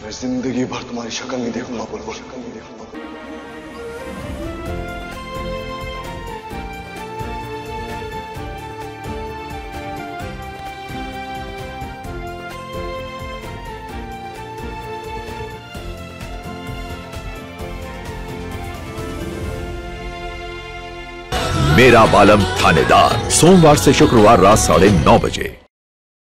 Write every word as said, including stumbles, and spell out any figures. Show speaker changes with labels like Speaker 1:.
Speaker 1: मैं जिंदगी भर तुम्हारी शक्ल नहीं देखूंगा बुलबुल, शक्ल नहीं देखूंगा।
Speaker 2: मेरा बालम थानेदार, सोमवार से शुक्रवार रात साढ़े नौ बजे।